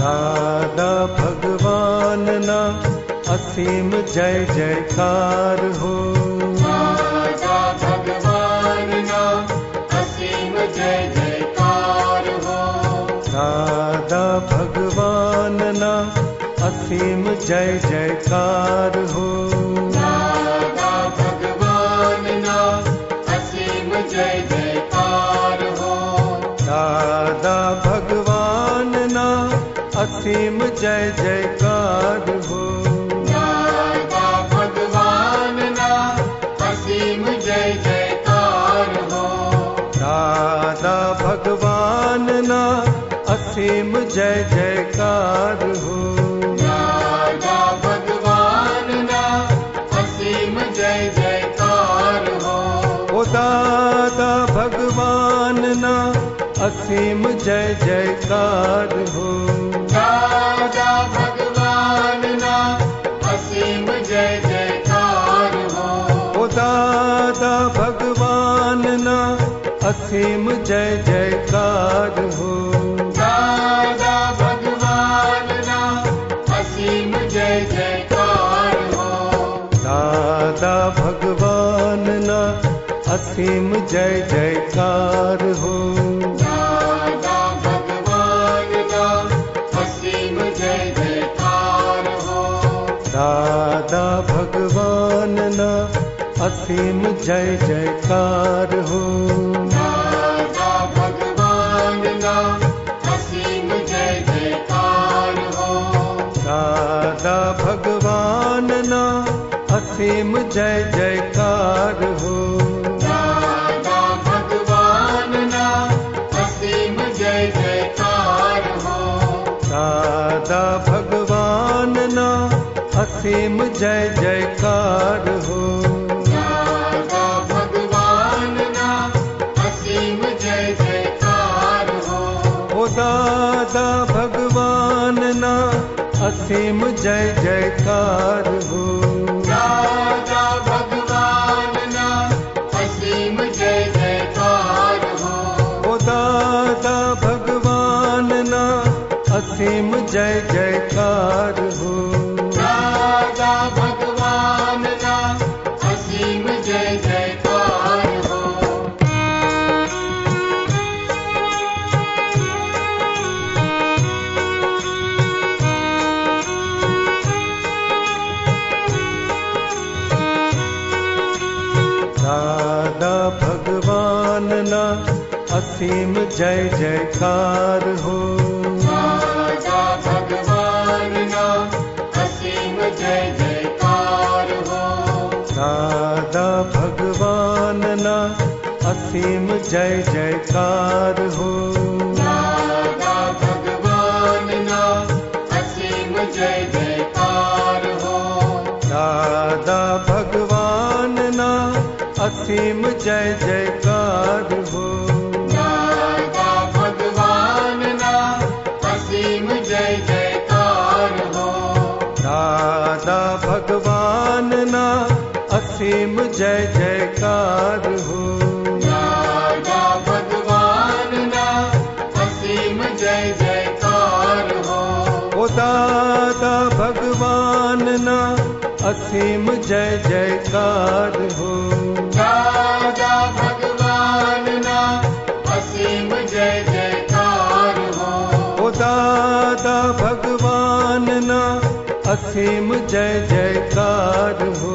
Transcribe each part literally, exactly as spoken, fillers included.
दादा भगवान ना असीम जय जयकार हो। दादा भगवान ना असीम जय जयकार हो। दादा भगवान ना असीम जय जयकार हो। दादा भगवान ना असीम जय जयकार हो। दादा भगवान ना असीम जय जयकार हो। दादा भगवान ना असीम जय जयकार हो। दादा भगवान ना असीम जय जयकार हो। दादा भगवान ना असीम जय जयकार हो। ओ दादा भगवान ना असीम जय जयकार हो। दादा भगवान ना असीम जय जयकार हो। ओ दादा भगवान ना असीम जय जयकार हो। दादा भगवान ना असीम जय जयकार हो। दादा भगवान ना असीम जय जयकार हो। दादा भगवान ना असीम जय जयकार हो। दादा भगवान ना असीम जय जयकार हो। दादा भगवान ना असीम जय जयकार हो। दादा भगवान ना असीम जय जयकार हो। दादा भगवान ना असीम जय जयकार हो। दादा भगवान ना असीम जय जयकार हो। दादा भगवान ना असीम जय जयकार हो। ओ दादा भगवान ना असीम जय जयकार हो। दादा भगवान ना असीम जय जयकार हो। ओ दादा भगवान ना असीम जय जयकार हो। दादा भगवान ना असीम जय जयकार हो। दादा भगवान ना असीम जय जयकार हो। दादा भगवान ना असीम जय जयकार हो। दादा भगवान ना असीम जय जयकार हो। दादा भगवान ना असीम जय जयकार हो। दादा भगवान ना असीम जय जयकार हो। दादा भगवान ना असीम जय जयकार हो। दादा भगवान ना असीम जय जयकार हो। दादा भगवान ना असीम जय जयकार हो। ओ दादा भगवान ना असीम जय जयकार हो। दादा भगवान ना असीम जय जयकार हो। ओ दादा भगवान ना असीम जय जयकार हो।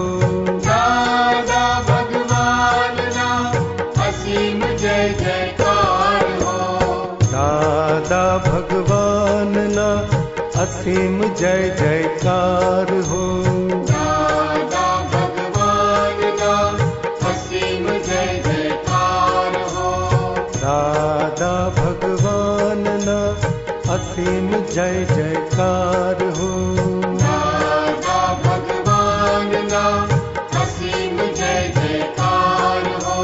दादा भगवान ना असीम जय जयकार हो। दादा भगवान ना असीम जय जयकार हो। दादा भगवान ना असीम जय जयकार हो। दादा भगवान ना असीम जय जयकार हो। दादा भगवान ना असीम जय जयकार हो।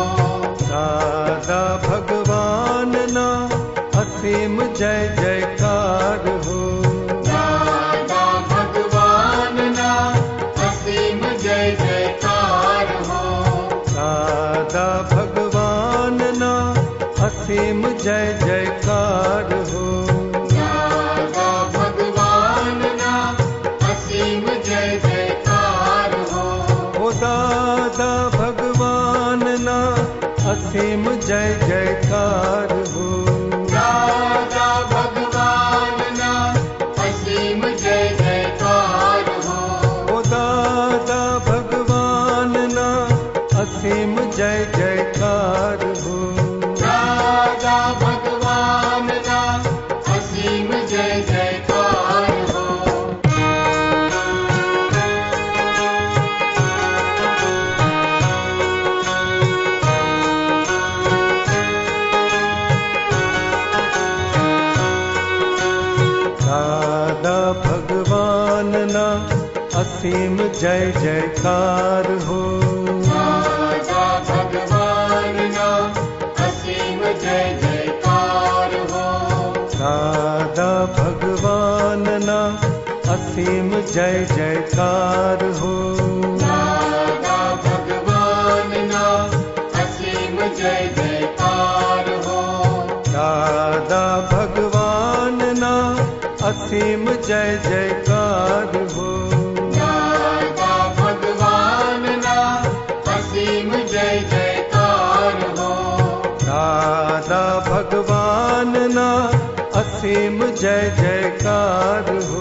दादा भगवान ना असीम जय जयकार हो। दादा भगवान ना असीम जय जयकार हो। दादा भगवान ना असीम जय जयकार हो। दादा भगवान દાદા ભગવાનના અસીમ જય જયકાર હો. દાદા ભગવાનના અસીમ જય જયકાર હો. દાદા ભગવાનના અસીમ જય જયકાર હો. દાદા ભગવાનના અસીમ જય જયકાર હો. દાદા ભગવાનના અસીમ જય જયકાર હો. દાદા ભગવાનના અસીમ જય જયકાર હો. દાદા ભગવાનના અસીમ જય જયકાર હો.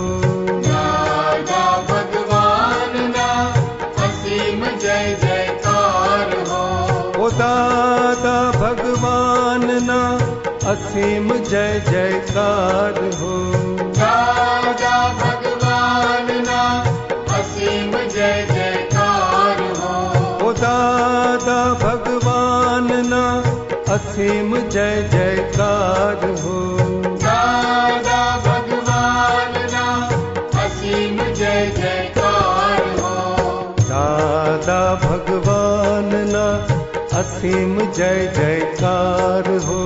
દાદા ભગવાનના અસીમ જય જયકાર હો. ઓ દાદા ભગવાનના અસીમ જય જયકાર હો. દાદા ભગવાનના અસીમ જય જયકાર હો. ઓ દાદા ભગવાનના અસીમ જય જયકાર હો. દાદા ભગવાનના અસીમ જય જયકાર હો. દાદા ભગવાનના અસીમ જય જયકાર હો.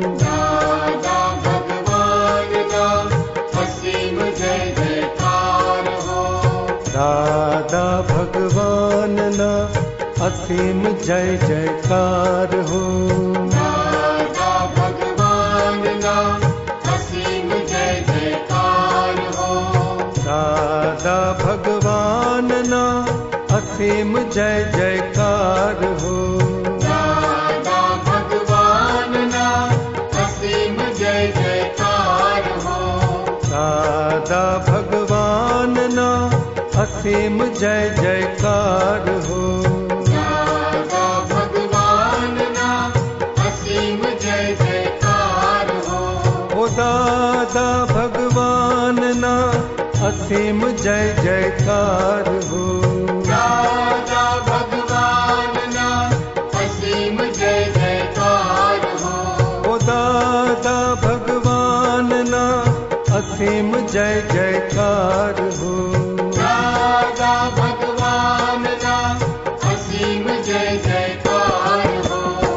દાદા ભગવાનના અસીમ જય જયકાર હો. દાદા ભગવાનના અસીમ જય જયકાર હો. દાદા ભગવાનના અસીમ જય જયકાર હો. દાદા ભગવાનના અસીમ જય જયકાર હો. દાદા ભગવાનના અસીમ જય જયકાર હો. દાદા ભગવાનના અસીમ જય જયકાર હો. દાદા ભગવાનના અસીમ જય જયકાર હો. ઓ દાદા ભગવાનના અસીમ જય જયકાર હો. દાદા ભગવાનના અસીમ જય જયકાર હો. ઓ દાદા ભગવાનના અસીમ જય જયકાર હો. દાદા ભગવાનના અસીમ જય જયકાર હો.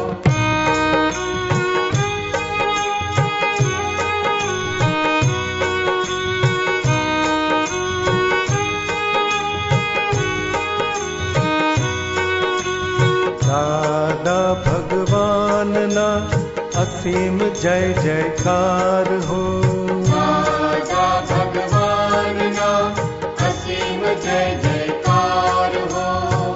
દાદા ભગવાનના અસીમ જય જયકાર હો. દાદા ભગવાનના અસીમ જય જયકાર હો.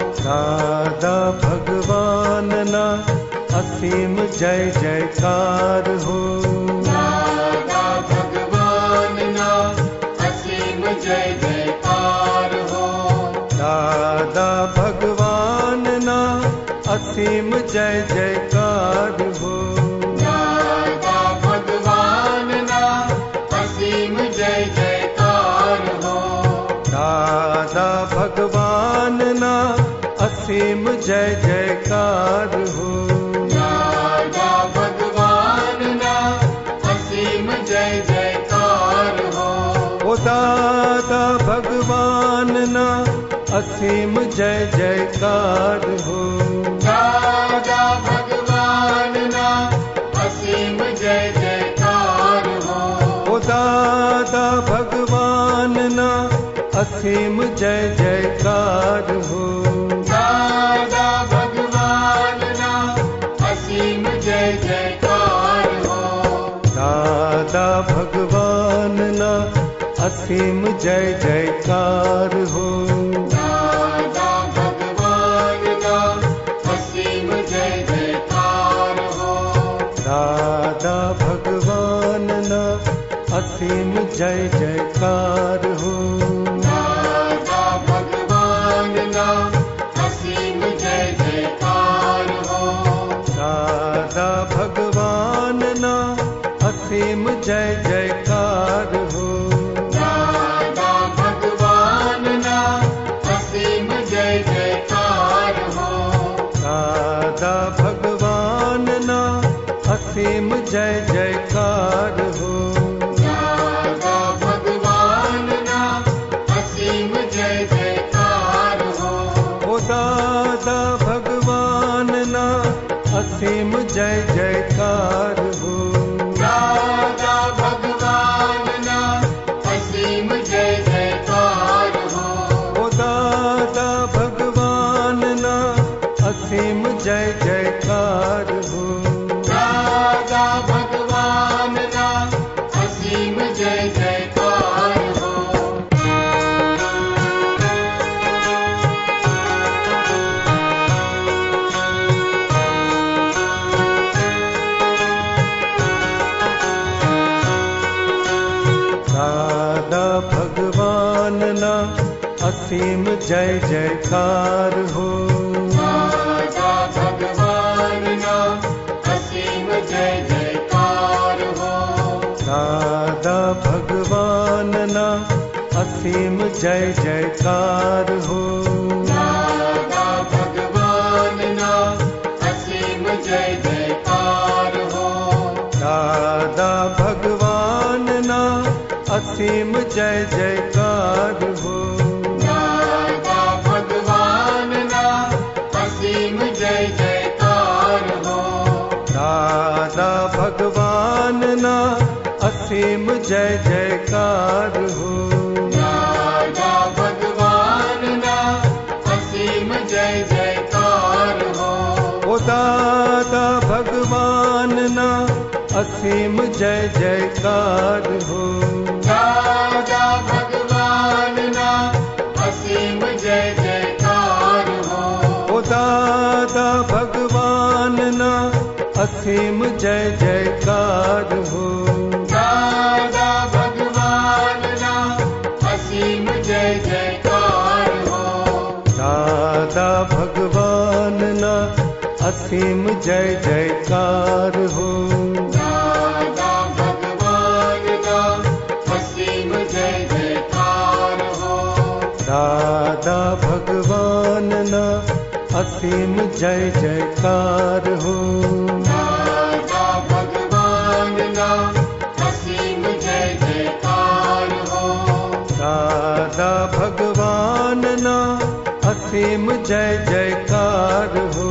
દાદા ભગવાનના અસીમ જય જયકાર હો. દાદા ભગવાનના અસીમ જય જયકાર હો. દાદા ભગવાનના અસીમ જય જયકાર હો. દાદા ભગવાનના અસીમ જય જયકાર હો. દાદા ભગવાનના અસીમ જય જયકાર હો. દાદા ભગવાનના અસીમ જય જયકાર હો. ઓ દાદા ભગવાનના અસીમ જય જયકાર હો. દાદા ભગવાનના અસીમ જય જયકાર હો. ઓ દાદા ભગવાનના અસીમ જય જયકાર હો. દાદા ભગવાનના અસીમ જય જયકાર હો. દાદા ભગવાનના અસીમ જય જયકાર હો. દાદા ભગવાનના અસીમ જય જયકાર હો. દાદા ભગવાનના અસીમ જય જયકાર હો. દાદા ભગવાનના અસીમ જય જયકાર હો. દાદા ભગવાનના અસીમ જય જયકાર હો. દાદા ભગવાનના અસીમ જય જયકાર હો. દાદા ભગવાનના અસીમ જય જયકાર હો. દાદા ભગવાન जय जयकार हो। दादा भगवान ना असीम जय जयकार हो। ओ दादा भगवान ना असीम जय जयकार हो। दादा भगवान ना असीम जय जयकार हो। दादा भगवान ना असीम जय जयकार हो। दादा भगवान ना असीम जय जयकार हो। दादा भगवान ना असीम जय जयकार हो। दादा भगवान ना असीम जय जयकार हो। दादा भगवान ना असीम जय जयकार हो। दादा भगवान ना असीम जय जयकार हो। दादा भगवान ना असीम जय जयकार हो। दादा भगवान ना असीम जय जयकार हो। ओ दादा भगवान ना असीम जय जयकार हो। दादा भगवान ना असीम जय जयकार हो। ओ दादा भगवान ना असीम जय जयकार हो। दादा भगवान ना असीम जय जयकार हो। दादा भगवान ना असीम जय जयकार हो। दादा भगवान ना असीम जय जयकार हो। दादा भगवान ना असीम जय जयकार हो। दादा भगवान ना असीम जय जयकार हो। दादा भगवान ना असीम जय जयकार हो।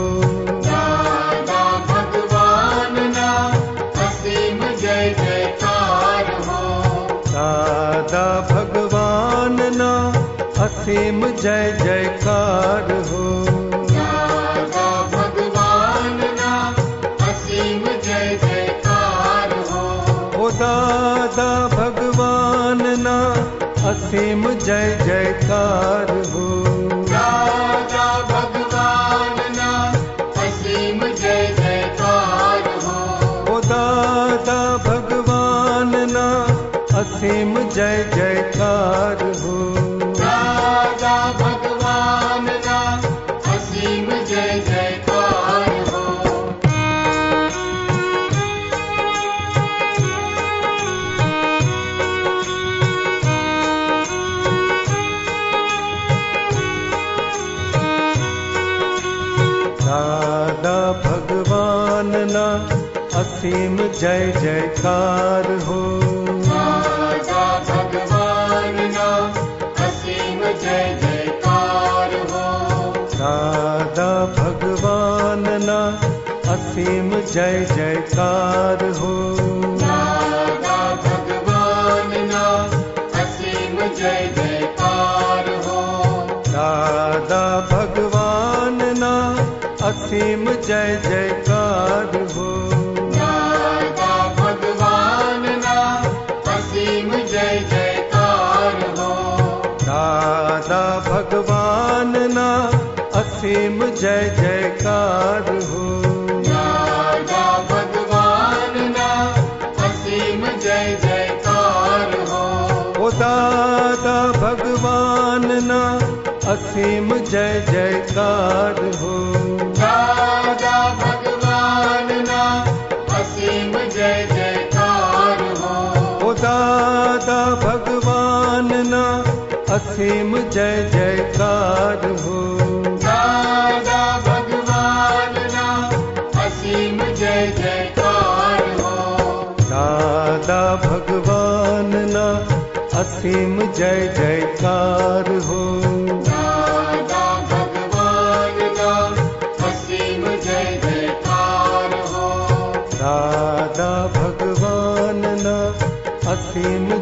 दादा भगवान ना असीम जय जयकार हो। दादा भगवान ना असीम जय जयकार हो। दादा भगवान ना असीम जय जयकार हो। ओ दादा भगवान ना असीम जय जयकार हो। दादा भगवान ना असीम जय जयकार हो। ओ दादा भगवान ना असीम जय जयकार हो। दादा भगवान ना असीम जय जयकार हो। दादा भगवान ना असीम जय जयकार हो। दादा भगवान ना असीम जय जयकार हो। दादा भगवान ना असीम जय जयकार हो। दादा भगवान ना असीम जय जयकार हो। दादा भगवान ना असीम जय जयकार हो। दादा भगवान ना असीम जय जयकार हो। दादा भगवान ना असीम जय जयकार हो। दादा भगवान ना असीम जय जयकार हो। ओ दादा भगवान ना असीम जय जयकार हो। दादा भगवान ना असीम जय जयकार हो। ओ दादा भगवान ना असीम जय जयकार हो। दादा भगवान ना असीम जय जयकार हो। दादा भगवान ना असीम जय जयकार हो। दादा भगवान ना असीम जय जयकार हो।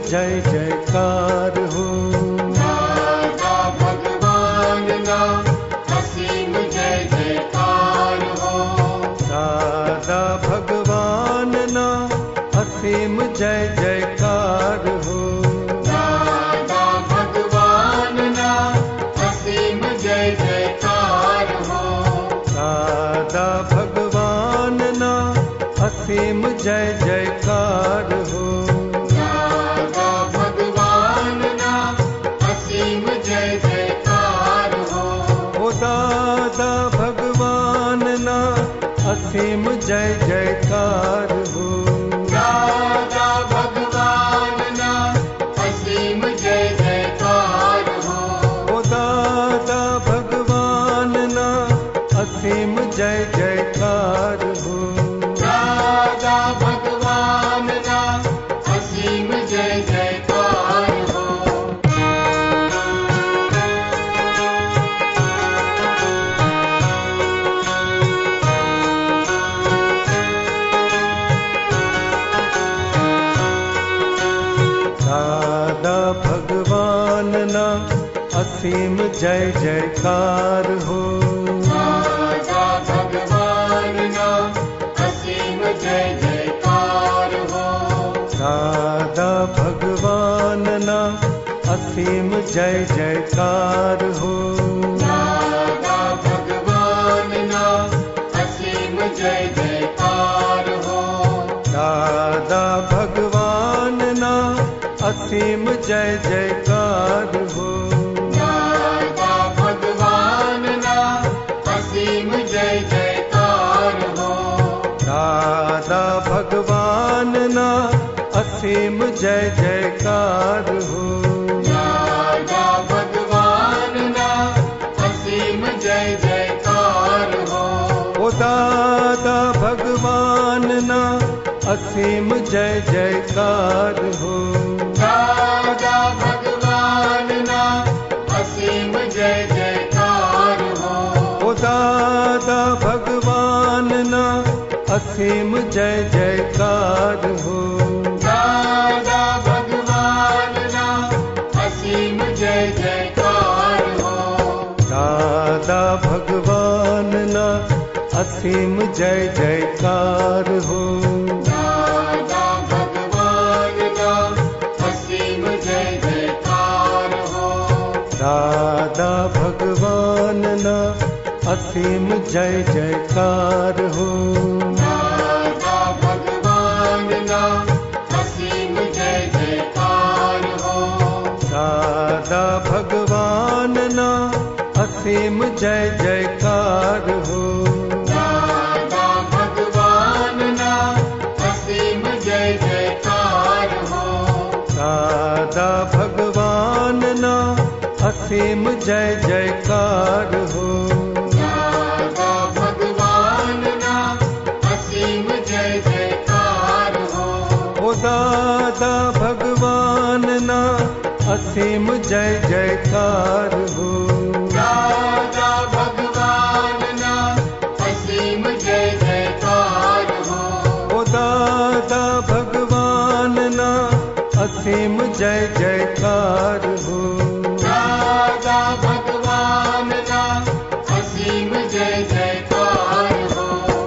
जय जयकार हो। दादा भगवान ना असीम जय जयकार हो। दादा भगवान ना असीम जय जयकार हो। दादा भगवान ना असीम जय जयकार हो। दादा भगवान ना असीम जय जयकार हो। दादा भगवान ना असीम जय जयकार हो। ओ दादा भगवान ना असीम जय जयकार हो। दादा भगवान ना असीम जय जयकार हो। ओ दादा भगवान ना असीम जय जयकार हो। दादा भगवान ना असीम जय जयकार हो। दादा भगवान ना असीम जय जयकार हो। दादा भगवान ना असीम जय जयकार हो। दादा भगवान ना असीम जय जयकार हो। दादा भगवान ना असीम जय जयकार हो। दादा भगवान ना असीम जय जयकार हो। दादा भगवान ना असीम जय जयकार हो। दादा भगवान ना असीम जय जयकार हो। दादा भगवान ना असीम जय जयकार हो। ओ दादा भगवान ना असीम जय जयकार हो। दादा भगवान ना असीम जय जयकार हो। ओ दादा भगवान ना असीम जय जयकार हो। दादा भगवान ना असीम जय जयकार हो। दादा भगवान ना असीम जय जयकार हो। दादा भगवान ना असीम जय जयकार हो। दादा भगवान ना असीम जय जयकार हो। दादा भगवान ना असीम जय जयकार हो। दादा भगवान ना असीम जय जयकार हो। दादा भगवान ना असीम जय जयकार हो। दादा भगवान ना असीम जय जयकार हो। दादा भगवान ना असीम जय जयकार हो। ओ दादा भगवान ना असीम जय जयकार हो। दादा भगवान ना असीम जय जयकार हो। ओ दादा भगवान ना असीम जय जयकार हो। दादा भगवान ना असीम जय जयकार हो।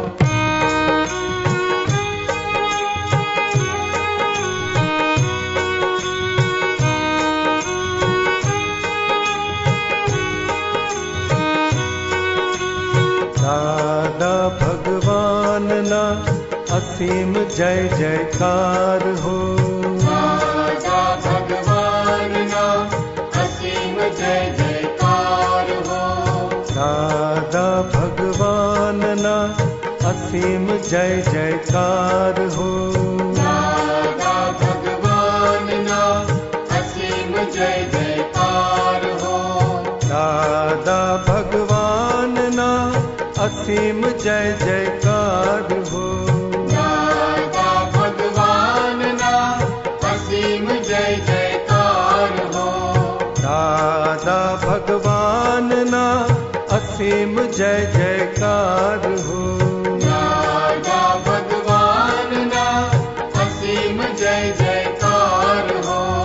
दादा भगवान ना असीम जय जयकार हो। दादा भगवान ना असीम जय जयकार हो। दादा भगवान ना असीम जय जयकार हो। दादा भगवान ना असीम जय जयकार हो। दादा भगवान ना असीम जय जयकार हो। दादा भगवान ना असीम जय जयकार हो। दादा भगवान ना असीम जय जयकार हो। दादा भगवान ना असीम जय जयकार हो।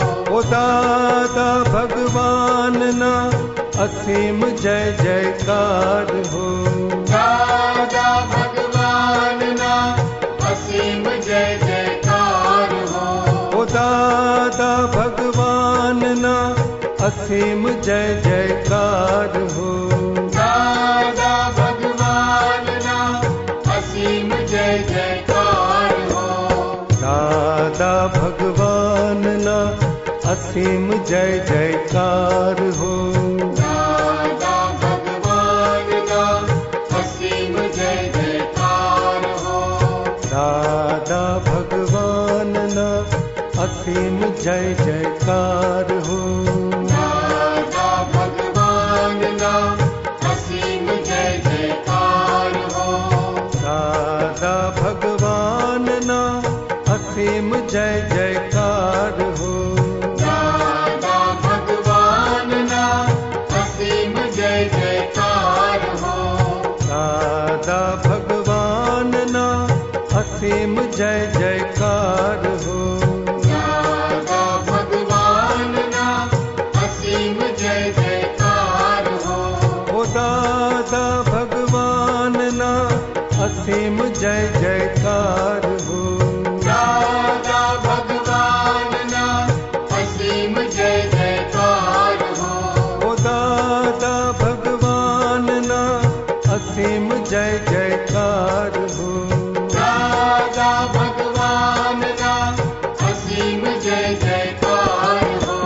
दादा भगवान ना असीम जय जयकार हो। दादा भगवान ना असीम जय जयकार हो। ओ दादा भगवान ना असीम जय जयकार हो। दादा भगवान ना असीम जय जयकार हो। दादा भगवान ना असीम जय जयकार हो। दादा भगवान ना असीम जय जयकार हो। दादा भगवान ना असीम जय जयकार हो। दादा भगवान ना असीम जय जयकार हो। दादा भगवान ना असीम जय जयकार हो। दादा भगवान ना असीम जय जयकार हो। दादा भगवान ना असीम जय जयकार हो। दादा भगवान ना असीम जय जयकार हो। ओ दादा भगवान ना असीम जय जयकार हो। दादा भगवान ना असीम जय जयकार हो। ओ दादा भगवान ना असीम जय जयकार हो। दादा भगवान ना असीम जय जयकार हो।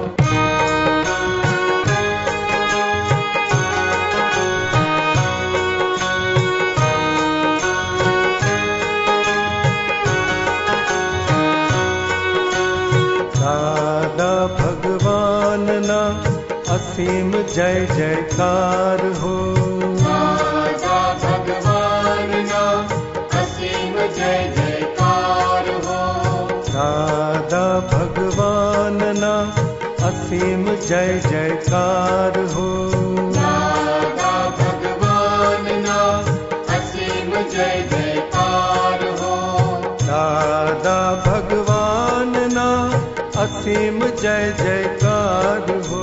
दादा भगवान ना असीम जय जयकार हो। दादा भगवान ना असीम जय जयकार हो। दादा भगवान ना असीम जय जयकार हो। दादा भगवान ना असीम जय जयकार हो। दादा भगवान ना असीम जय जयकार हो।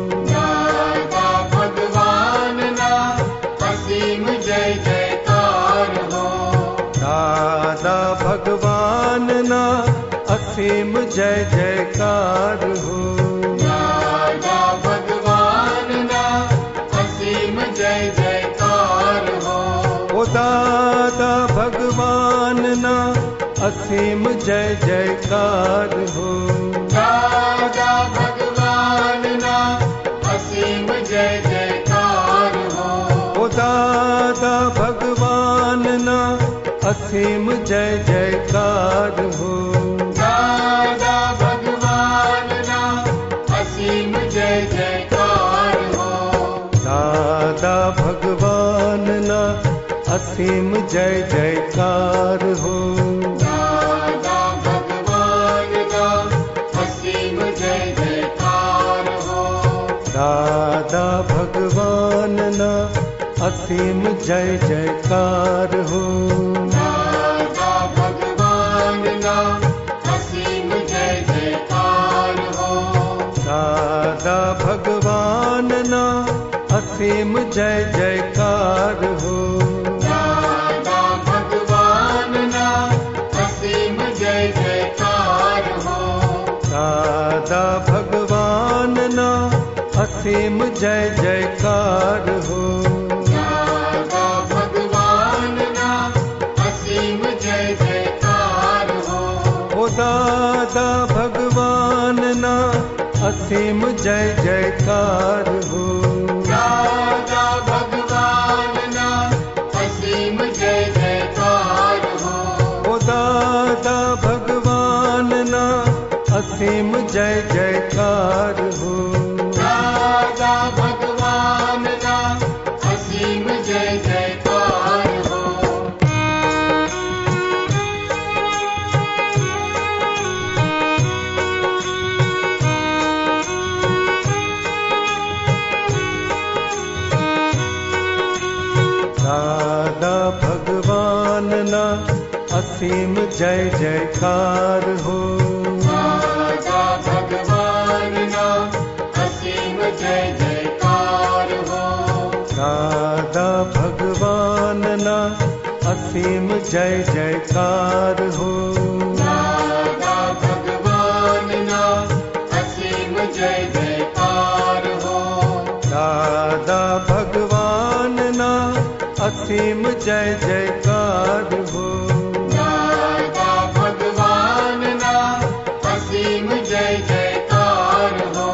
दादा भगवान ना असीम जय जयकार हो। दादा भगवान ना असीम जय जयकार हो। दादा भगवान ना असीम जय जयकार हो। ओ दादा भगवान ना असीम जय जयकार हो। दादा भगवान ना असीम जय जयकार हो। ओ दादा भगवान ना असीम जय जयकार हो। दादा भगवान ना असीम जय जयकार हो। दादा भगवान ना असीम जय जयकार हो। दादा भगवान ना असीम जय जयकार हो। दादा भगवान ना असीम जय जयकार हो। दादा भगवान ना असीम जय जयकार हो। दादा भगवान ना असीम जय जयकार हो। दादा भगवान ना असीम जय जयकार हो। दादा भगवान ना असीम जय जयकार हो। दादा भगवान ना असीम जय जयकार हो। ओ दादा भगवान ना असीम जय जयकार हो। दादा भगवान ना असीम जय जयकार हो। ओ दादा भगवान ना असीम जय जयकार हो। दादा भगवान ना असीम जय जयकार हो। दादा भगवान ना असीम जय जयकार हो। दादा भगवान असीम जय जयकार हो। दादा भगवान ना असीम जय जयकार हो। दादा भगवान ना असीम जय जयकार हो। दादा भगवान ना असीम जय जयकार हो।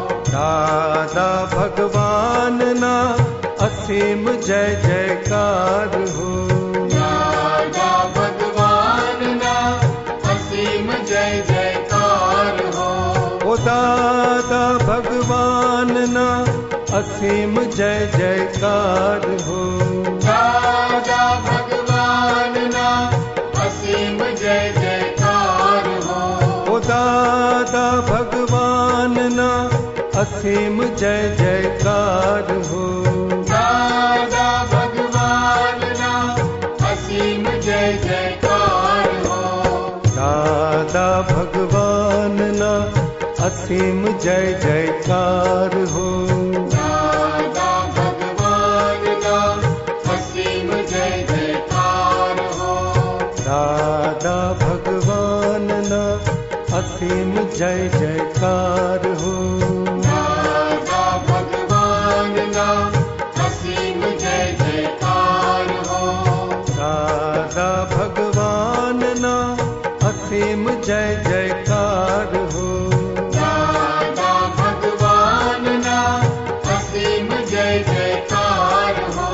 दादा भगवान ना असीम जय जयकार हो। दादा भगवान ना असीम जय जयकार हो। ओ दादा भगवान ना असीम जय जयकार हो। दादा भगवान ना असीम जय जयकार हो। ओ दादा भगवान ना असीम जय जयकार हो। दादा भगवान ना असीम जय जयकार हो। दादा भगवान ना असीम जय जयकार हो। दादा भगवान ना असीम जय जयकार हो। दादा भगवान ना असीम जय जयकार हो। दादा भगवान ना असीम जय जयकार हो। दादा भगवान ना असीम जय जयकार हो। दादा भगवान ना असीम जय जयकार हो।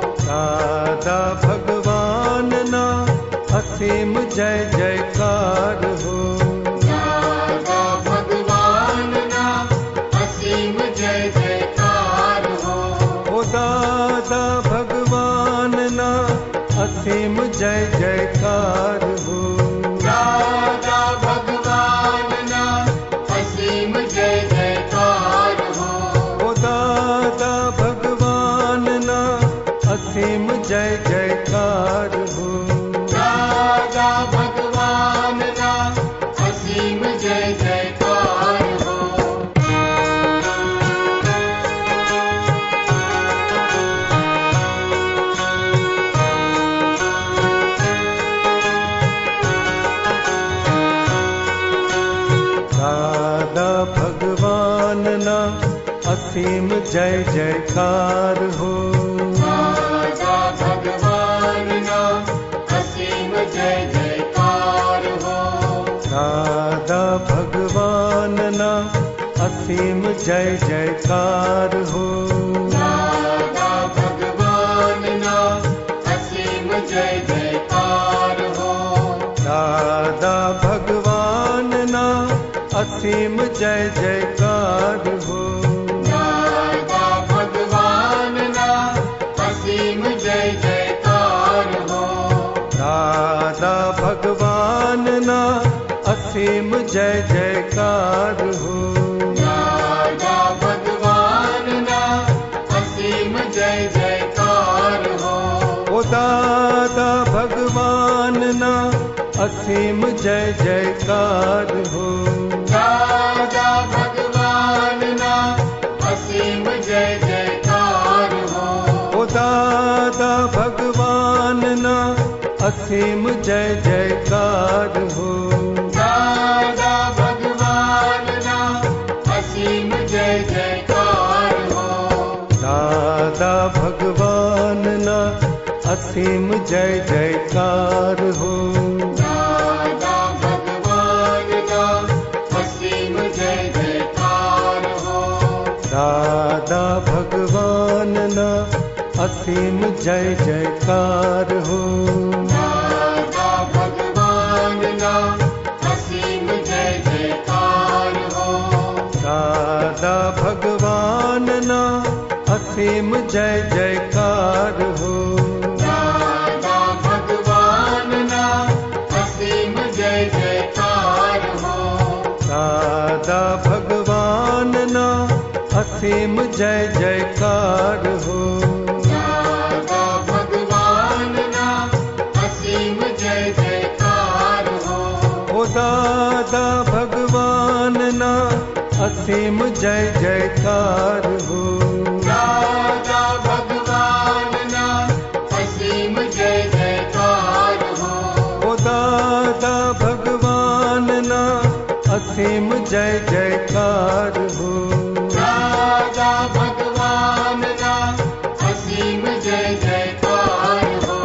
दादा भगवान ना असीम जय जयकार हो। दादा भगवान ना असीम जय जयकार हो। ओ दादा भगवान ना असीम जय जयकार हो। दादा भगवान ना असीम जय जयकार हो। ओ दादा भगवान ना असीम जय जयकार हो। दादा भगवान ना असीम जय जयकार हो। दादा भगवान ना असीम जय जयकार हो। दादा भगवान ना असीम जय जयकार हो। दादा भगवान ना असीम जय जयकार हो। दादा भगवान ना असीम जय जयकार हो। दादा भगवान ना असीम जय जयकार हो। दादा भगवान ना असीम जय जयकार हो। दादा भगवान ना असीम जय जयकार हो। दादा भगवान ना असीम जय जयकार हो। ओ दादा भगवान ना असीम जय जयकार हो। दादा भगवान ना असीम जय जयकार हो। ओ दादा भगवान ना असीम जय जयकार हो। दादा भगवान ना असीम जय जयकार हो। दादा भगवान ना असीम जय जयकार हो। दादा भगवान ना असीम जय जयकार हो। दादा भगवान ना असीम जय जयकार हो। दादा भगवान ना असीम जय जयकार हो। दादा भगवान ना असीम जय जयकार हो। दादा भगवान ना असीम जय जयकार हो। दादा भगवान ना असीम जय जयकार हो। दादा भगवान ना असीम जय जयकार हो। ओ दादा भगवान ना असीम जय जयकार हो। दादा भगवान ना असीम जय जयकार जय जयकार हो। दादा भगवान ना असीम जय जयकार हो।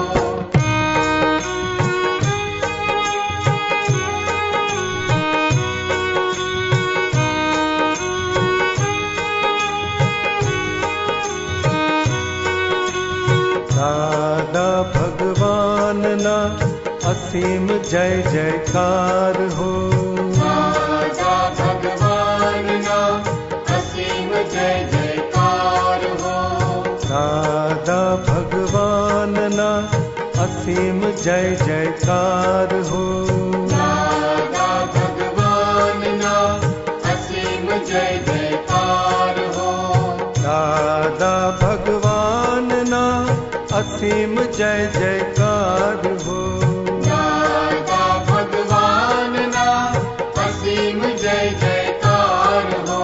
दादा भगवान ना असीम जय जयकार हो। दादा भगवान ना असीम जय जयकार हो। दादा भगवान ना असीम जय जयकार हो। दादा भगवान ना असीम जय जयकार हो। दादा भगवान ना असीम जय जयकार हो। दादा भगवान ना असीम जय जयकार हो।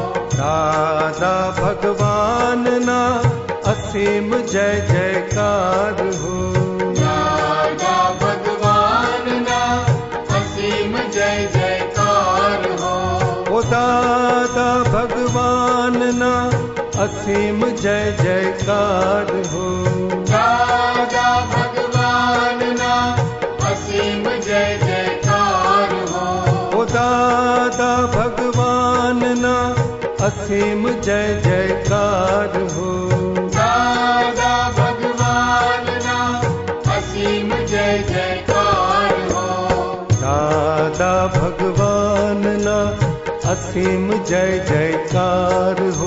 दादा भगवान ना असीम जय जयकार हो। दादा भगवान ना असीम जय जयकार हो। ओ दादा भगवान ना असीम जय जयकार हो। दादा भगवान ना असीम जय जयकार हो। ओ दादा भगवान ना असीम जय जयकार हो। दादा भगवान ना असीम जय जयकार हो। दादा भगवान ना असीम जय जयकार हो।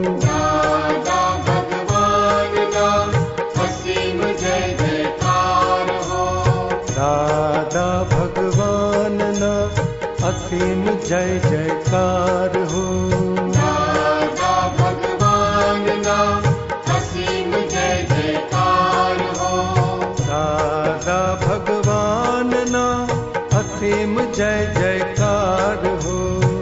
दादा भगवान ना असीम जय जयकार हो। दादा भगवान ना असीम जय जयकार हो। दादा भगवान ना असीम जय जयकार हो। दादा भगवान ना असीम जय जयकार हो।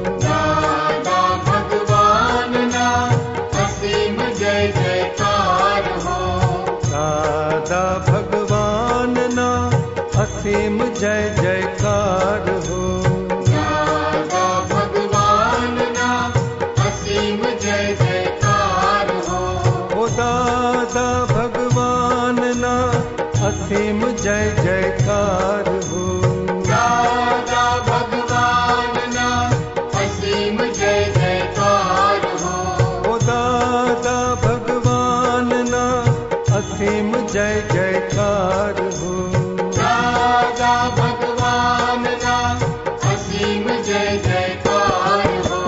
दादा भगवान ना असीम जय जयकार हो। दादा भगवान ना असीम जय जयकार हो। दादा भगवान ना असीम जय जयकार हो। ओ दादा भगवान ना असीम जय जयकार हो। दादा भगवान ना असीम जय जयकार हो। ओ दादा भगवान ना असीम जय जयकार हो। दादा भगवान ना असीम जय जयकार हो।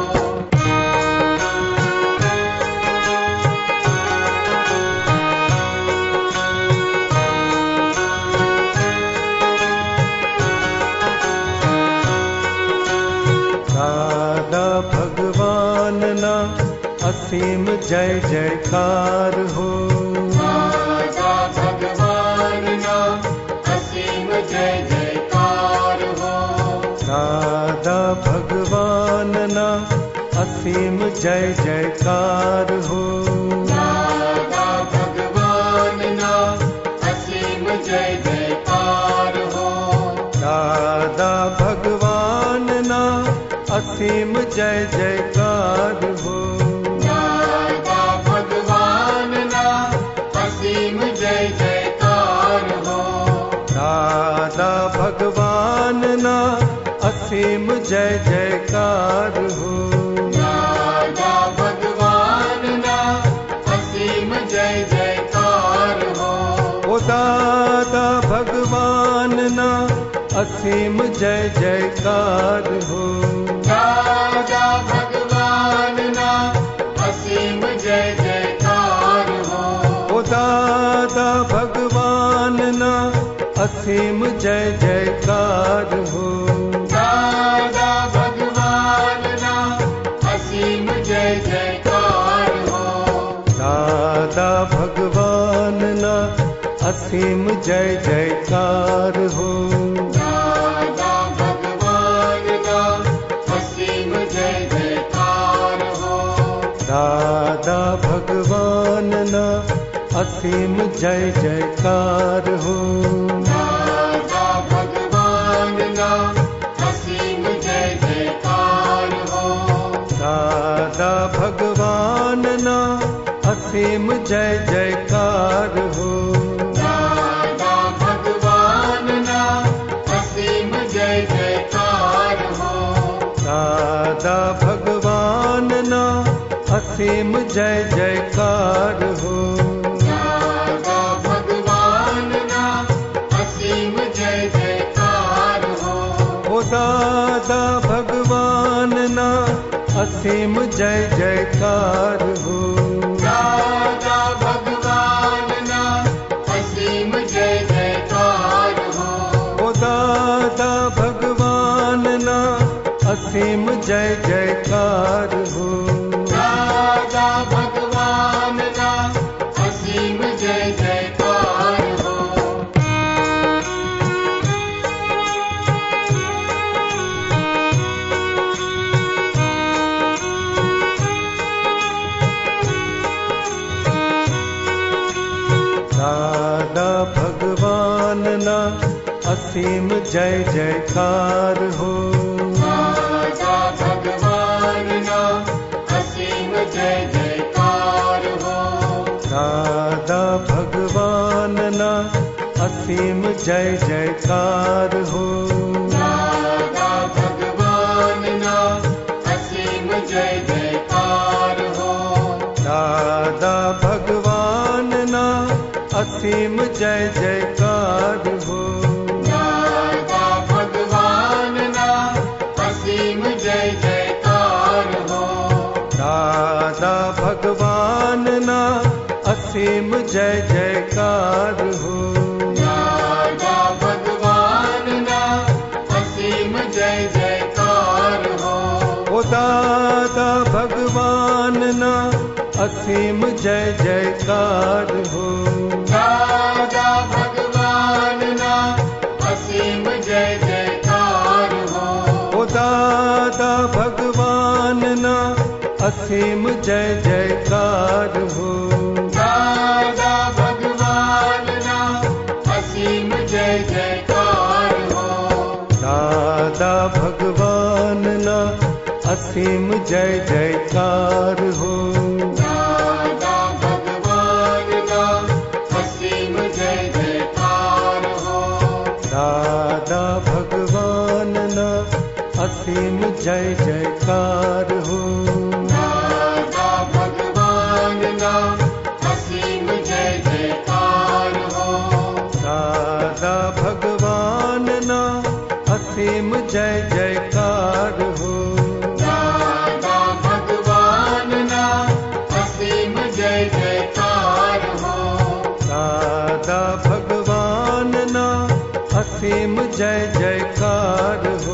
दादा भगवान ना असीम जय जयकार हो। दादा भगवान ना असीम जय जयकार हो। दादा भगवान ना असीम जय जयकार हो। दादा भगवान ना असीम जय जयकार हो। दादा भगवान ना असीम जय जयकार हो। दादा भगवान ना असीम जय जयकार हो। दादा भगवान ना असीम जय जयकार हो। दादा भगवान ना असीम जय जयकार हो। ओ दादा भगवान ना असीम जय जयकार हो। दादा भगवान ना असीम जय जयकार हो। ओ दादा भगवान ना असीम जय जयकार हो। दादा भगवान ना असीम जय जयकार हो। दादा भगवान ना असीम जय जयकार हो। दादा भगवान ना असीम जय जयकार हो। दादा भगवान ना असीम जय जयकार हो। दादा भगवान ना असीम जय जयकार हो। भगवान ना असीम जय जयकार हो। दादा भगवान ना असीम जय जयकार हो। दादा भगवान ना असीम जय जयकार हो। दादा भगवान ना असीम जय जयकार हो। ओ दादा भगवान ना असीम जय जयकार हो। दादा भगवान ना असीम जय जयकार हो। ओ दादा भगवान ना असीम जय जयकार हो। दादा भगवान ना असीम जय जयकार हो। दादा भगवान ना असीम जय जयकार हो। दादा भगवान ना असीम जय जयकार हो। दादा भगवान ना असीम जय जयकार हो। दादा भगवान ना असीम जय जयकार हो। दादा भगवान ना असीम जय जयकार हो। दादा भगवान ना असीम जय जयकार हो। दादा भगवान ना असीम जय जयकार हो। दादा भगवान ना असीम जय जयकार हो। ओ दादा भगवान ना असीम जय जयकार हो। दादा भगवान ना असीम जय जयकार हो। ओ दादा भगवान ना असीम जय जयकार हो। दादा भगवान ना असीम जय जयकार हो। दादा भगवान ना असीम जय जयकार हो। दादा भगवान ना असीम जय जयकार हो। दादा भगवान ना असीम जय जयकार हो। दादा भगवान ना असीम जय जयकार हो। दादा भगवान ना असीम जय जयकार हो। दादा भगवान ना असीम जय जयकार हो। दादा भगवान ना असीम जय जयकार हो।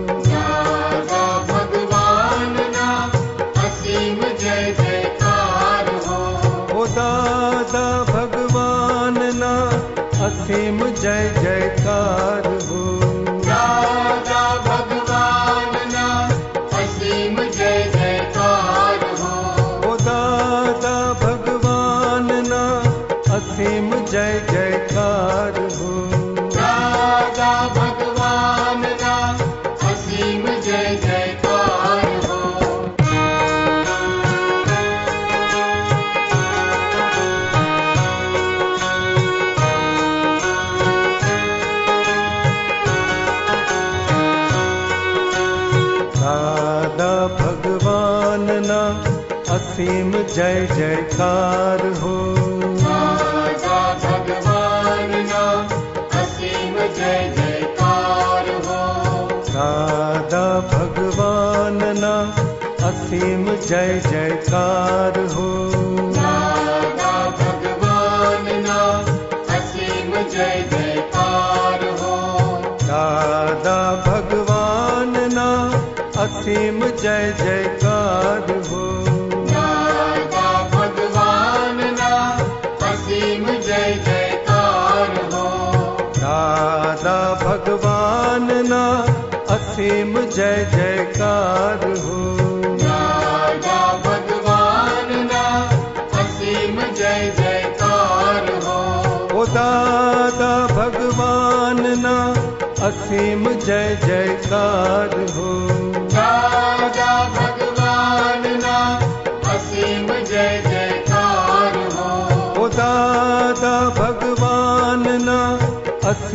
दादा भगवान ना असीम जय जयकार हो। ओ दादा भगवान ना असीम जय जयकार हो। दादा भगवान ना असीम जय जयकार हो। ओ दादा भगवान ना असीम जय जयकार हो। दादा भगवान ना असीम जय जयकार हो। दादा भगवान ना असीम जय जयकार हो। दादा भगवान ना असीम जय जयकार हो। दादा भगवान ना असीम जय जयकार हो। दादा भगवान ना असीम जय जयकार हो। दादा भगवान ना असीम जय जयकार हो। दादा भगवान ना असीम जय जयकार हो। दादा भगवान ना असीम जय जयकार हो। दादा भगवान ना असीम जय जयकार हो। ओ दादा भगवान ना असीम जय जयकार हो। दादा भगवान ना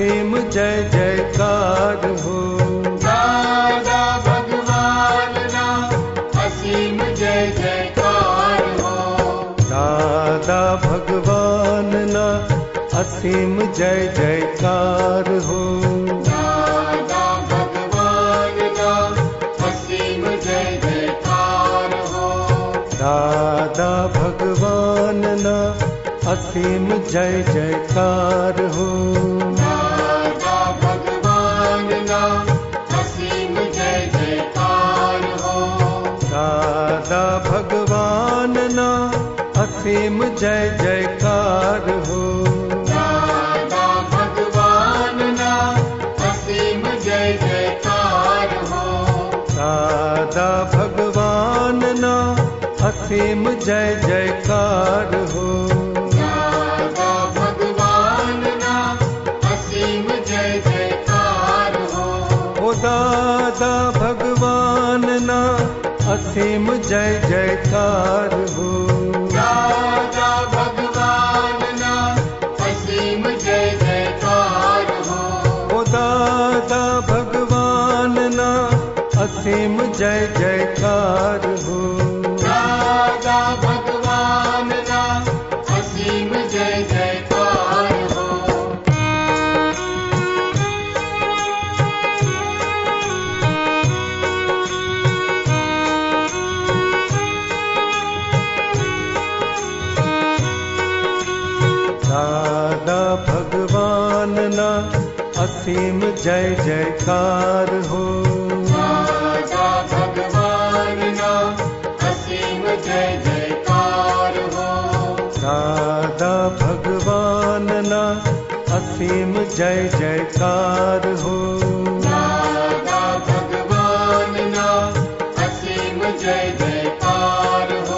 असीम जय जयकार हो। दादा भगवान ना असीम जय जयकार हो। दादा भगवान ना असीम जय जयकार हो। दादा भगवान ना असीम जय जयकार हो। दादा भगवान ना असीम जय जयकार हो। दादा भगवान ना असीम जय जयकार हो। दादा भगवान ना असीम जय जयकार हो। दादा भगवान ना असीम जय जयकार हो। दादा भगवान ना असीम जय जयकार हो। दादा भगवान ना असीम जय जयकार हो। ओ दादा भगवान ना असीम जय जयकार हो। दादा भगवान ना असीम जय जयकार हो। ओ दादा भगवान ना असीम जय जयकार हो। दादा भगवान ना असीम जय जयकार हो। दादा भगवान ना असीम जय जयकार हो। दादा भगवान ना असीम जय जयकार हो। दादा भगवान ना असीम जय जयकार हो। दादा भगवान ना असीम जय जयकार हो।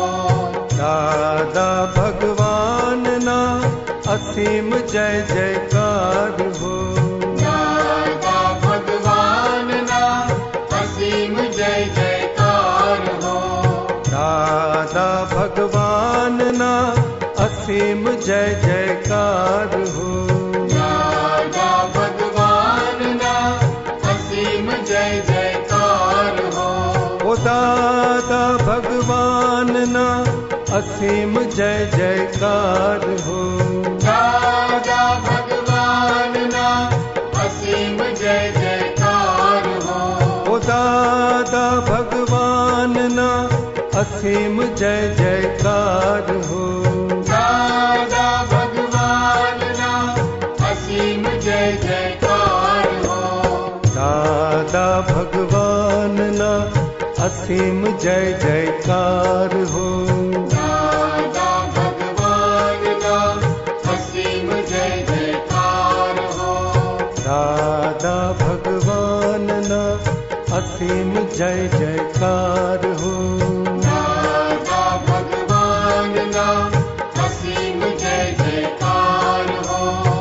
दादा भगवान ना असीम जय जयकार हो। दादा भगवान ना असीम जय जयकार हो। दादा भगवान ना असीम जय जयकार हो। दादा भगवान ना असीम जय जयकार हो। ओ दादा भगवान ना असीम जय जयकार हो। दादा भगवान ना असीम जय जयकार हो। ओ दादा भगवान ना असीम जय जयकार हो। दादा भगवान ना असीम जय जयकार हो। दादा भगवान ना असीम जय जयकार हो। दादा भगवान ना असीम जय जयकार हो। दादा भगवान ना असीम जय जयकार हो। दादा भगवान ना असीम जय जयकार हो।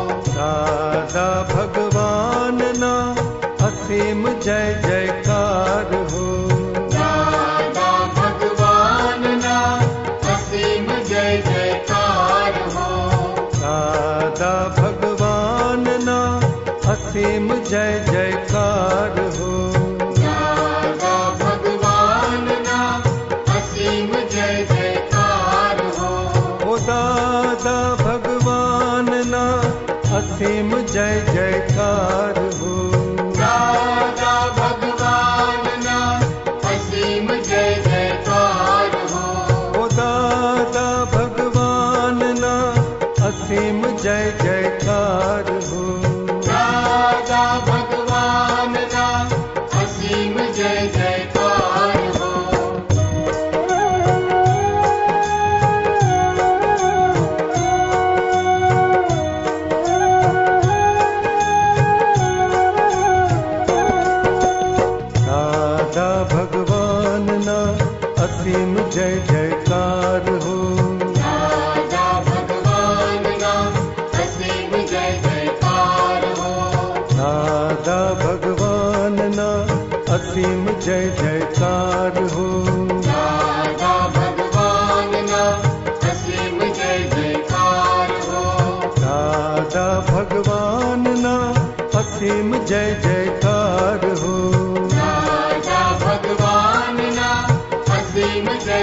दादा भगवान ना असीम जय जयकार हो। दादा भगवान ना असीम जय जयकार हो। दादा भगवान ना असीम जय जयकार हो। दादा भगवान ना असीम जय जयकार हो। ओ दादा भगवान ना असीम जय जयकार हो। दादा भगवान ना असीम जय जयकार हो। ओ दादा भगवान ना असीम जय जयकार हो। दादा भगवान ना असीम जय जयकार हो। दादा भगवान ना असीम जय जयकार हो। दादा भगवान ना असीम जय जयकार हो। दादा भगवान ना असीम जय जयकार हो। दादा भगवान ना असीम जय जयकार हो। दादा भगवान ना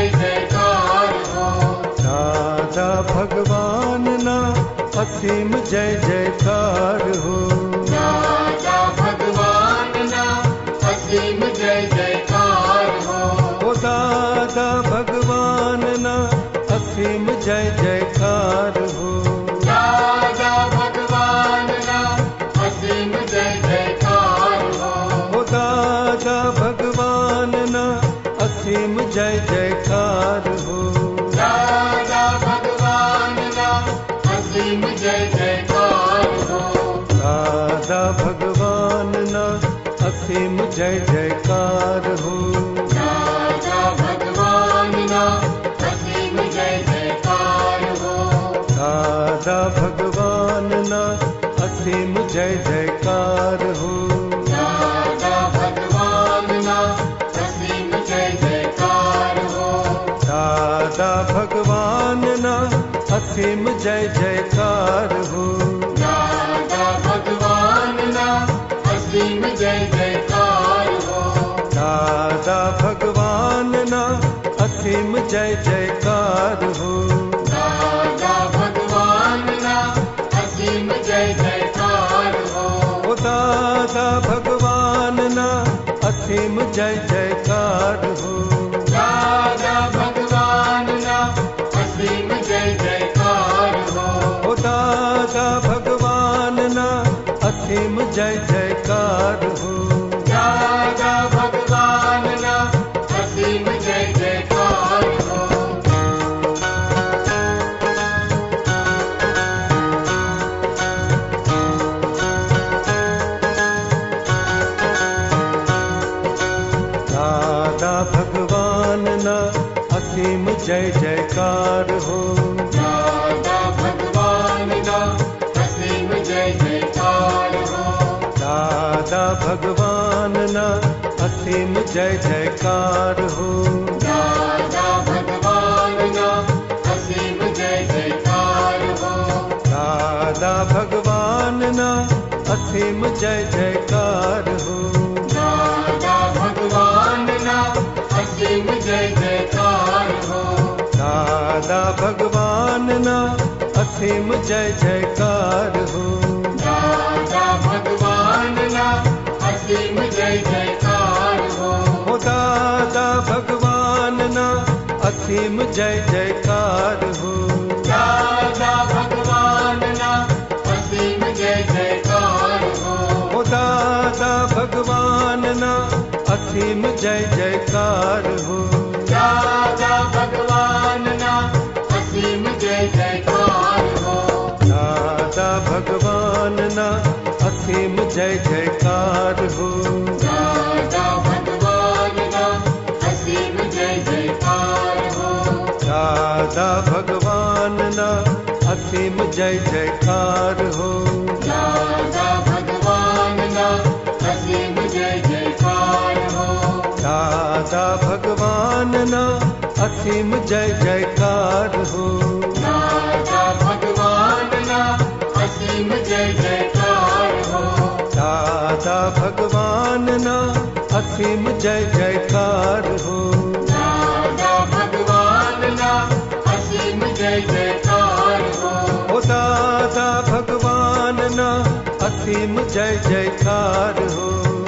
जय जयकार हो। दादा भगवान ना असीम जय जयकार हो। दादा भगवान ना असीम जय जयकार हो। ओ दादा भगवान ना असीम जय जयकार हो। दादा भगवान ना असीम जय जयकार हो। ओ दादा भगवान ना असीम जय जयकार हो। दादा भगवान ना असीम जय जयकार हो। दादा भगवान ना असीम जय जयकार हो। दादा भगवान ना असीम जय जयकार हो। दादा भगवान ना असीम जय जयकार हो। दादा भगवान ना असीम जय जयकार हो। दादा भगवान ना असीम जय जयकार हो। दादा भगवान ना असीम जय जयकार हो। दादा भगवान ना असीम जय जयकार हो। दादा भगवान ना असीम जय जयकार हो। ओ दादा भगवान ना असीम जय जयकार हो। दादा भगवान ना असीम जय जयकार हो। ओ दादा भगवान ना असीम जय जयकार हो। दादा भगवान ना असीम जय जयकार हो। दादा भगवान ना असीम जय जयकार हो। दादा भगवान ना असीम जय जयकार हो। दादा भगवान ना असीम जय जयकार हो। दादा भगवान ना असीम जय जयकार हो। दादा भगवान ना असीम जय जयकार हो। दादा भगवान ना असीम जय जयकार हो। दादा भगवान ना असीम जय जयकार हो। दादा भगवान ना असीम जय जयकार हो। ओ दादा भगवान ना असीम जय जयकार हो। दादा भगवान ना असीम जय जयकार हो। ओ दादा भगवान ना असीम जय जयकार हो। दादा भगवान ना असीम जय जयकार हो। दादा भगवान ना असीम जय जयकार हो। दादा भगवान ना असीम जय जयकार हो। दादा भगवान ना असीम जय जयकार हो। दादा भगवान ना असीम जय जयकार हो। दादा भगवान ना असीम जय जयकार हो। दादा भगवान ना असीम जय जयकार हो। दादा भगवान ना असीम जय जयकार हो। दादा भगवान ना असीम जय जयकार हो। ओ दादा भगवान ना असीम जय जयकार हो।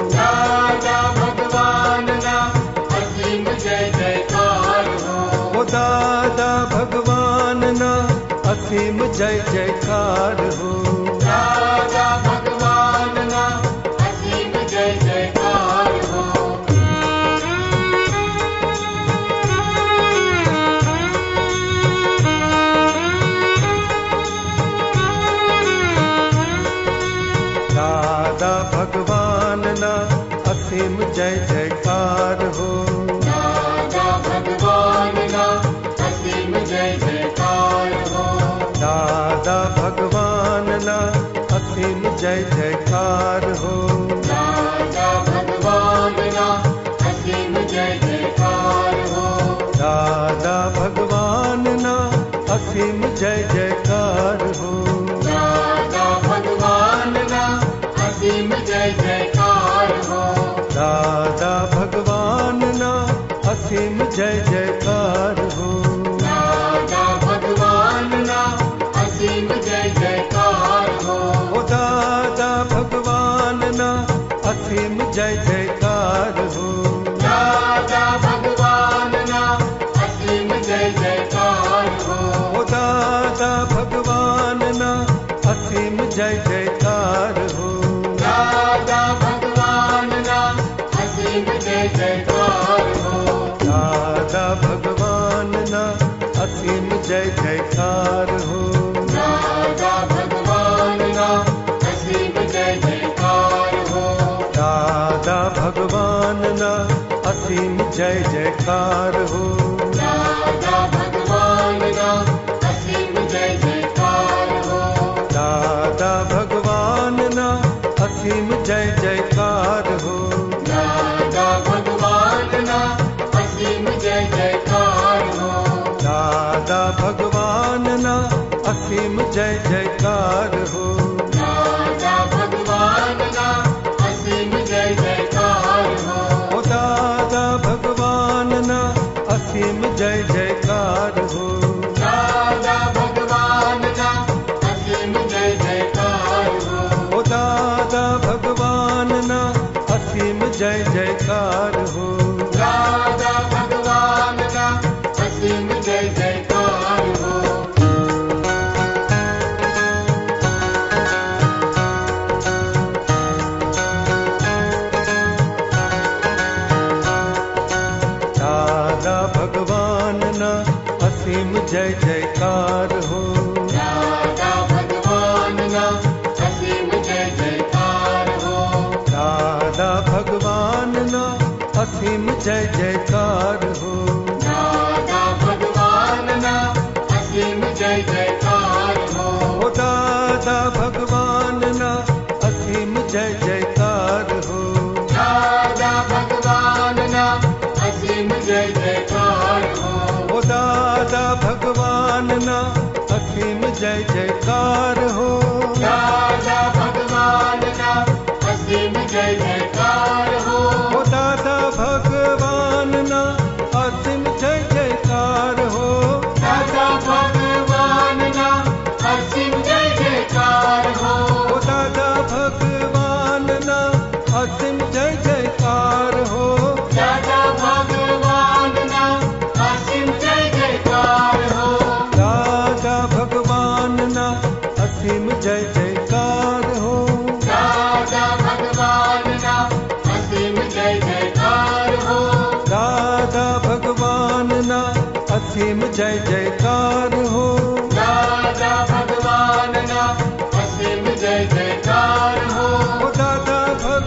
दादा भगवान ना असीम जय जयकार हो। ओ दादा भगवान ना असीम जय जयकार हो। दादा भगवान ना असीम जय जयकार हो। दादा भगवान ना असीम जय जयकार हो। दादा भगवान ना असीम जय जयकार हो। दादा भगवान ना असीम जय जयकार हो। दादा भगवान ना असीम जय जयकार हो। दादा भगवान ना असीम जय जयकार हो। दादा भगवान ना असीम जय जयकार हो। दादा भगवान ना असीम जय जयकार जय जयकार हो ओ दादा भगवान ना असीम जय जयकार हो दादा भगवान ना असीम जय जयकार हो दादा भगवान ना असीम जय जयकार हो दादा भगवान ना असीम जय जयकार हो दादा भगवान ना असीम जय जयकार हो दादा भगवान ना असीम जय जयकार हो दादा भगवान ना असीम जय जयकार हो दादा भगवान ना असीम जय जयकार हो दादा भगवान ना असीम जय जयकार हो दादा भगवान ना असीम जय जयकार हो ओ दादा भगवान ना असीम जय जयकार हो दादा भगवान ना असीम जय जयकार हो ओ दादा भगवान ना असीम जय जयकार हो दादा भगवान ना असीम जय जयकार हो दादा भगवान ना असीम जय जयकार हो दादा भगवान ना असीम जय जयकार हो दादा भगवान ना असीम जय जयकार हो दादा भगवान ना असीम जय जयकार हो ओ दादा भगवान ना असीम जय जयकार हो दादा भगवान ना असीम जय जयकार हो ओ दादा भगवान ना असीम जय जयकार हो दादा भगवान ना असीम जय जयकार हो ओ दादा भगवान ना असीम जय जयकार हो दादा भगवान ना असीम जय जयकार हो ओ दादा भगवान ना असीम जय जयकार हो दादा भगवान ना असीम जय जयकार हो दादा भगवान ना असीम जय जयकार हो दादा भगवान ना असीम जय जयकार हो दादा भगवान ना असीम जय जयकार हो दादा भगवान ना असीम जय जयकार हो ओ दादा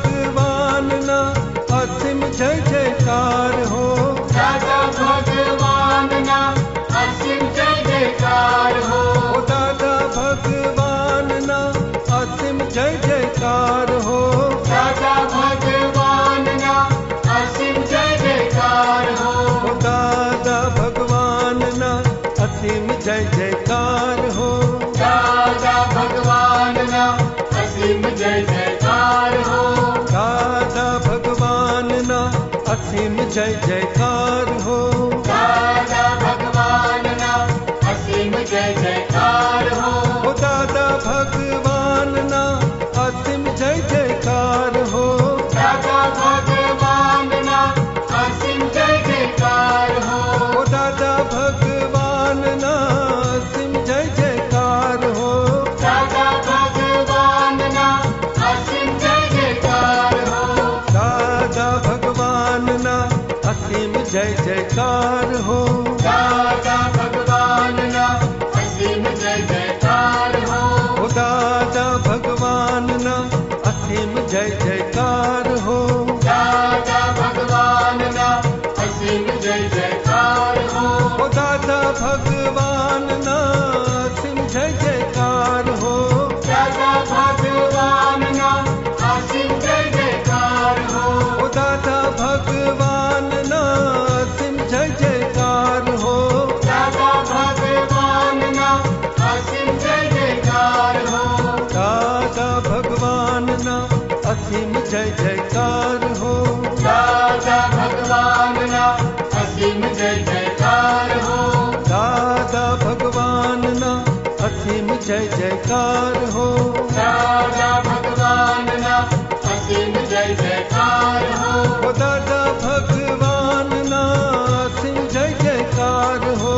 भगवान ना असीम जय जयकार हो दादा भगवान ना असीम जय जयकार हो ओ दादा भगवान ना असीम जय जयकार हो दादा भगवान ना असीम जय जयकार हो ओ दादा भगवान ना असीम जय जयकार हो दादा भगवान ना असीम जय जयकार हो दादा भगवान ना असीम जय जयकार हो दादा भगवान ना असीम जय जयकार हो ओ दादा भगवान ना असीम जय जयकार हो दादा भगवान ना असीम जय जयकार हो ओ दादा भगवान ना असीम जय जयकार हो दादा भगवान ना असीम जय जयकार हो दादा भगवान ना असीम जय जयकार हो दादा भगवान ना असीम जय जयकार हो ओ दादा भगवान ना असीम जय जयकार हो दादा भगवान ना असीम जय जयकार हो ओ दादा भगवान ना असीम जय जयकार हो दादा भगवान ना असीम जय जयकार हो ओ दादा भगवान ना असीम जय जयकार हो दादा भगवान ना असीम जय जयकार हो दादा भगवान ना असीम जय जयकार हो दादा भगवान ना असीम जय जयकार हो दादा भगवान ना असीम जय जयकार हो दादा भगवान ना असीम जय जयकार हो ओ दादा भगवान ना असीम जय जयकार हो